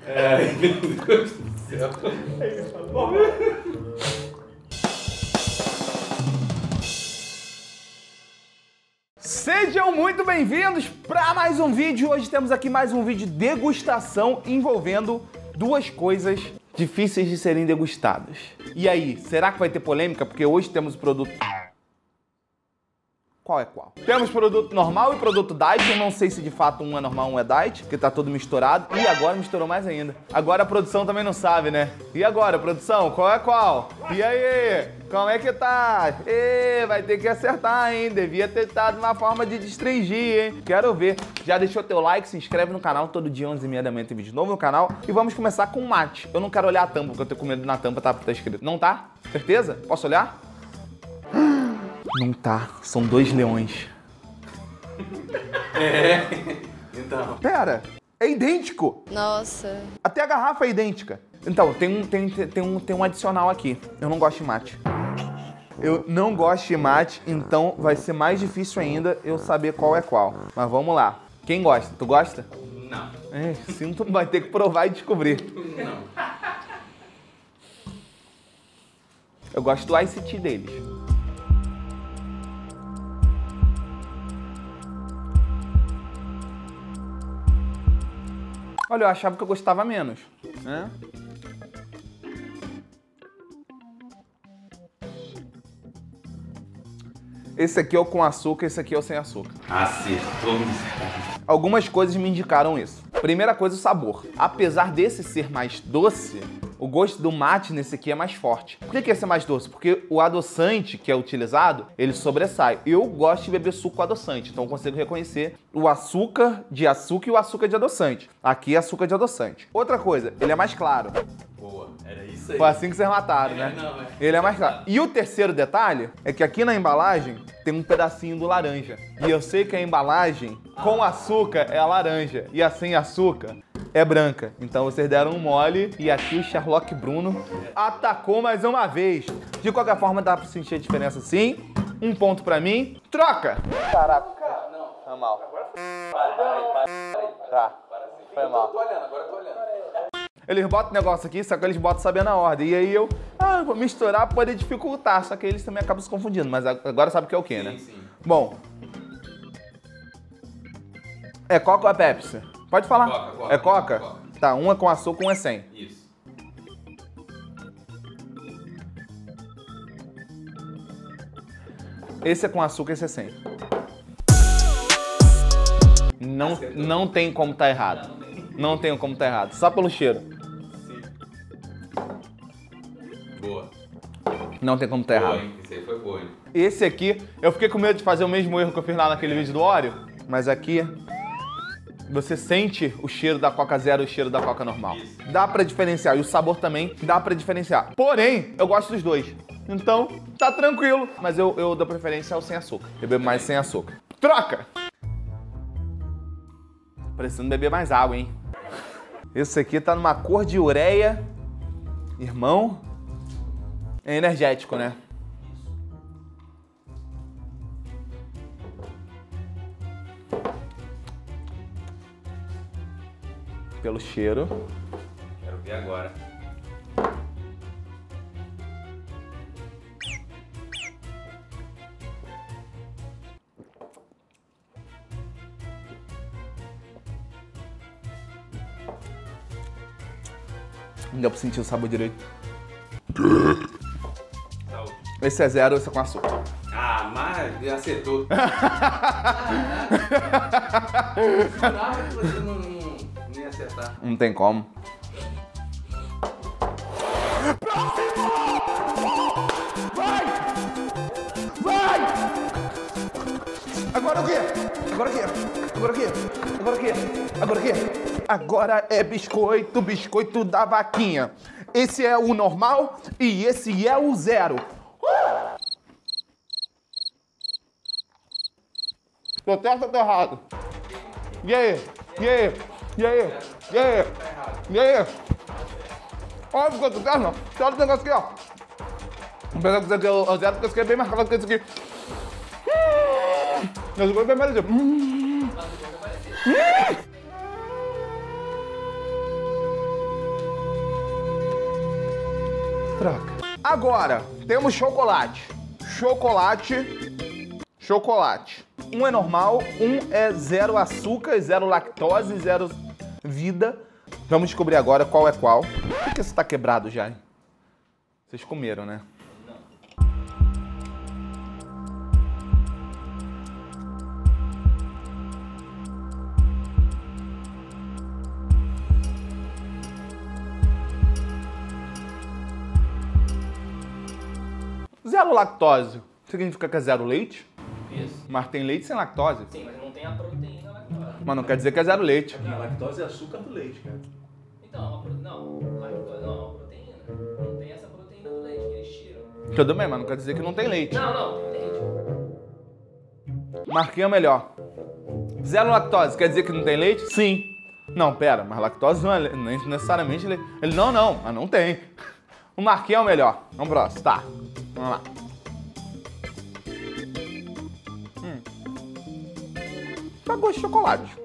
Ai, meu Deus do céu. Sejam muito bem-vindos para mais um vídeo. Hoje temos aqui mais um vídeo de degustação envolvendo duas coisas difíceis de serem degustadas. E aí, será que vai ter polêmica? Porque hoje temos o produto... Qual é qual? Temos produto normal e produto diet. Eu não sei se de fato um é normal, um é diet, porque tá tudo misturado. E agora misturou mais ainda. Agora a produção também não sabe, né? E agora, produção, qual é qual? E aí, como é que tá? Vai ter que acertar, hein? Devia ter dado uma forma de restringir, hein? Quero ver. Já deixou teu like, se inscreve no canal. Todo dia, 11h30 da manhã, tem vídeo novo no canal. E vamos começar com mate. Eu não quero olhar a tampa, porque eu tô com medo na tampa, tá escrito. Não tá? Certeza? Posso olhar? Não tá, são dois leões. Então. Pera, é idêntico. Nossa. Até a garrafa é idêntica. Então, tem um adicional aqui. Eu não gosto de mate. Eu não gosto de mate, então vai ser mais difícil ainda eu saber qual é qual. Mas vamos lá. Quem gosta? Tu gosta? Não. Sinto, vai ter que provar e descobrir. Não. Eu gosto do Ice Tea deles. Olha, eu achava que eu gostava menos, né? Esse aqui é o com açúcar, esse aqui é o sem açúcar. Acertou. Algumas coisas me indicaram isso. Primeira coisa, o sabor. Apesar desse ser mais doce, o gosto do mate nesse aqui é mais forte. Por que esse é mais doce? Porque o adoçante que é utilizado, ele sobressai. Eu gosto de beber suco com adoçante, então eu consigo reconhecer o açúcar de açúcar e o açúcar de adoçante. Aqui é açúcar de adoçante. Outra coisa, ele é mais claro. Boa, era isso aí. Foi assim que vocês mataram, né? Não, é. Ele é mais claro. E o terceiro detalhe é que aqui na embalagem tem um pedacinho do laranja. E eu sei que a embalagem com açúcar é a laranja e a sem açúcar é branca. Então vocês deram um mole e aqui o Sherlock Bruno atacou mais uma vez. De qualquer forma, dá pra sentir a diferença sim. Um ponto pra mim. Troca! Caraca. Não. Tá mal. Tá. Foi mal. Tô olhando, agora eu tô olhando. Eles botam o negócio aqui, só que eles botam sabendo a ordem. E aí eu, vou misturar pra poder dificultar. Só que eles também acabam se confundindo. Mas agora sabe o que é o quê, né? Sim. Bom. É Coca ou é Pepsi? Pode falar. Coca. É Coca? Tá, um é com açúcar, um é sem. Isso. Esse é com açúcar, esse é sem. Não tem como tá errado. Não tem como tá errado. Só pelo cheiro. Boa. Não tem como tá Boa, errado. hein? Esse aí foi boa, hein? Esse aqui, eu fiquei com medo de fazer o mesmo erro que eu fiz lá naquele vídeo do Oreo. Mas aqui, você sente o cheiro da Coca Zero e o cheiro da Coca normal. Isso. Dá pra diferenciar. E o sabor também dá pra diferenciar. Porém, eu gosto dos dois. Então, tá tranquilo. Mas eu dou preferência ao sem açúcar. Eu bebo mais sem açúcar. Troca! Precisando beber mais água, hein? Esse aqui tá numa cor de ureia. Irmão, é energético, né? Pelo cheiro. Quero ver agora. Não deu pra sentir o sabor direito. Saúde. Esse é zero, esse é com açúcar. Ah, mas acertou. Jurava que você não ia acertar. Não tem como. Vai! Vai! Agora o quê? Agora o quê? Agora o quê? Agora o quê? Agora o quê? Agora é biscoito, biscoito da vaquinha. Esse é o normal e esse é o zero. Tô certo ou tô errado? E aí? E aí? E aí? E aí? E aí? Óbvio que eu tô certo, não. Olha o negócio aqui, ó. Vou pegar isso aqui, o zero, porque esse aqui é bem mais caro que esse aqui. Esse aqui é bem parecido. Droga. Agora, temos chocolate. Chocolate. Um é normal, um é zero açúcar, zero lactose, zero vida. Vamos descobrir agora qual é qual. Por que esse tá quebrado já, hein? Vocês comeram, né? Zero lactose significa que é zero leite? Isso. Mas tem leite sem lactose. Sim, mas não tem a proteína lactose. Mas não quer dizer que é zero leite. A lactose é açúcar do leite, cara. Então, lactose não, é uma proteína. Não tem essa proteína do leite que eles tiram. Tudo bem, mas não quer dizer que não tem leite. Não, tem leite. Marquinhos é melhor. Zero lactose quer dizer que não tem leite? Sim. Não, pera, mas lactose não é necessariamente leite. Ele, não, mas não tem. O Marquinhos é o melhor. Vamos pro próximo, tá. Vamos lá. Tá gosto de chocolate.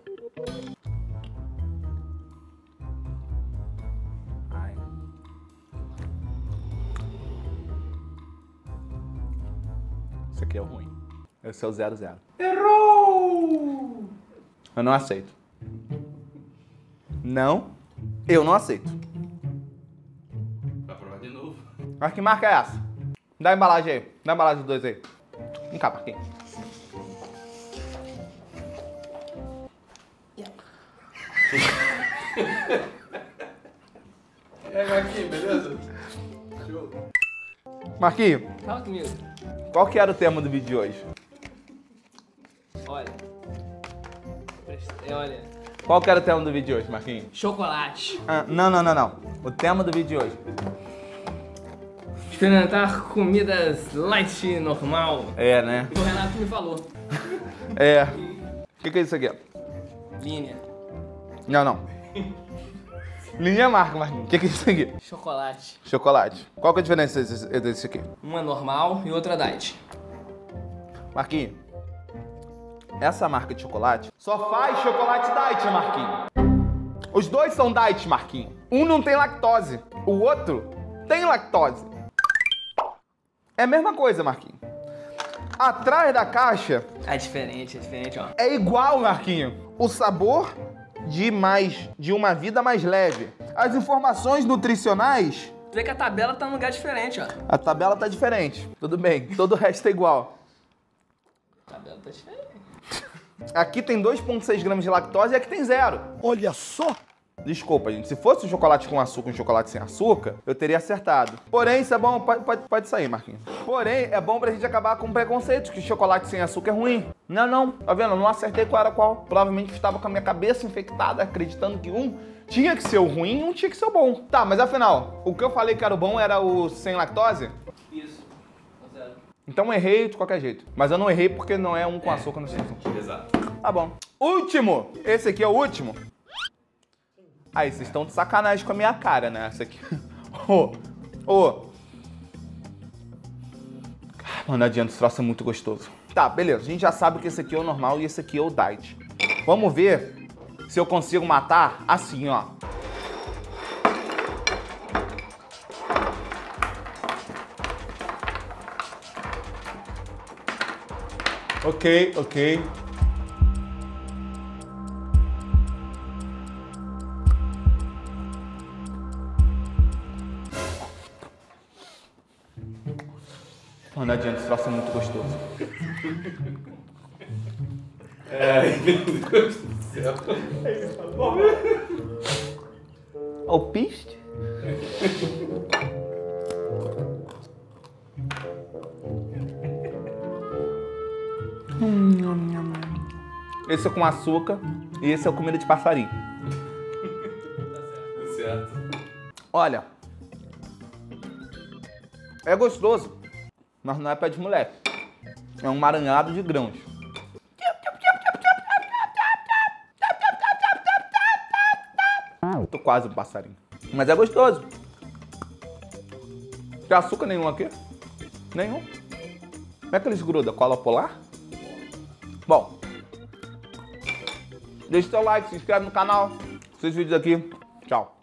Ai. Esse aqui é o ruim. Esse é o 00. Errou! Eu não aceito. Não, eu não aceito. Vai provar de novo. Mas que marca é essa? Dá a embalagem aí. Dá a embalagem dos dois aí. Vem cá, Marquinhos. E aí, Marquinhos, beleza? Show. Marquinhos, Fala comigo. qual que era o tema do vídeo de hoje? Olha. Olha. Qual que era o tema do vídeo de hoje, Marquinhos? Chocolate. Ah, não. O tema do vídeo de hoje. Experimentar comidas light normal. É, né? O Renato me falou. É. O que é isso aqui? Linha. Não. Linha marca, Marquinhos. O que é isso aqui? Chocolate. Chocolate. Qual que é a diferença desse aqui? Uma normal e outra diet. Marquinhos, essa marca de chocolate só faz chocolate diet, Marquinhos. Os dois são diet, Marquinhos. Um não tem lactose, o outro tem lactose. É a mesma coisa, Marquinhos. Atrás da caixa É diferente, ó. é igual, Marquinhos. O sabor de uma vida mais leve. As informações nutricionais, Tu vê que a tabela tá num lugar diferente, ó. a tabela tá diferente. Tudo bem, todo o resto é igual. A tabela tá diferente. Aqui tem 2,6 gramas de lactose e aqui tem 0. Olha só! Desculpa, gente. Se fosse um chocolate com açúcar e um chocolate sem açúcar, eu teria acertado. Porém, isso é bom... Pode sair, Marquinhos. Porém, é bom pra gente acabar com o preconceito que chocolate sem açúcar é ruim. Não. Tá vendo? Eu não acertei qual era qual. Provavelmente estava com a minha cabeça infectada, acreditando que um tinha que ser o ruim e um tinha que ser o bom. Tá, mas afinal, o que eu falei que era o bom era o sem lactose? Isso. Zero. Então eu errei de qualquer jeito. Mas eu não errei porque não é um com açúcar no centro. Exato. Tá bom. Último! Esse aqui é o último? Aí, vocês estão de sacanagem com a minha cara, né? Essa aqui. Mano, não adianta, esse troço é muito gostoso. Tá, beleza. A gente já sabe que esse aqui é o normal e esse aqui é o diet. Vamos ver se eu consigo matar assim, ó. Ok. Mano, não adianta, esse troço é muito gostoso. Ai, meu Deus do céu. O piste? Esse é com açúcar e esse é comida de passarinho. Certo. Olha, é gostoso, mas não é pé de moleque. É um maranhado de grãos. Tô quase um passarinho. Mas é gostoso. Tem açúcar nenhum aqui? Nenhum. Como é que eles grudam? Cola polar? Bom, deixa seu like, se inscreve no canal. Esses vídeos aqui. Tchau.